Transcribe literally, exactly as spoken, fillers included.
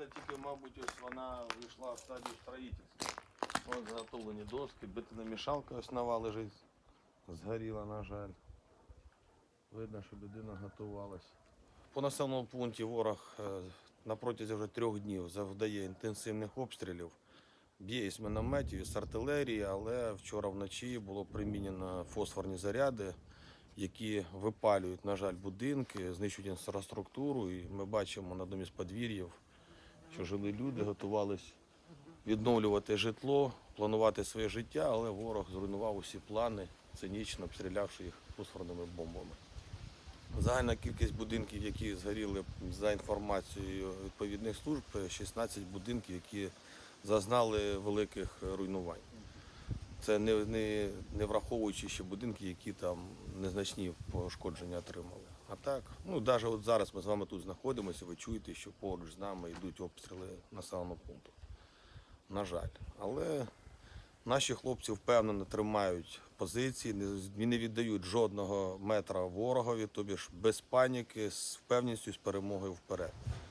бригада тільки, мабуть, ось вона вийшла в стадію строїтельства. Ось заготовлені доски, бетономішалка ось нова лежить, згоріла, на жаль. Видно, що людина готувалась. По населеному пункті ворог на протязі вже трьох днів завдає інтенсивних обстрілів. Б'є із мінометів, із артилерії, але вчора вночі було примінено фосфорні заряди, які випалюють, на жаль, будинки, знищують інфраструктуру. І ми бачимо на одному з подвір'їв, що жили люди, готувалися відновлювати житло, планувати своє життя, але ворог зруйнував усі плани, цинічно обстрілявши їх фосфорними бомбами. Загальна кількість будинків, які згоріли, за інформацією відповідних служб, шістнадцять будинків, які зазнали великих руйнувань. Це не, не, не враховуючи ще будинки, які там незначні пошкодження отримали. А так, ну навіть от зараз ми з вами тут знаходимося, ви чуєте, що поруч з нами йдуть обстріли населеного пункту. На жаль. Але наші хлопці впевнено тримають позиції, не, не віддають жодного метра ворогові, тобі ж без паніки, з впевненістю, з перемогою вперед.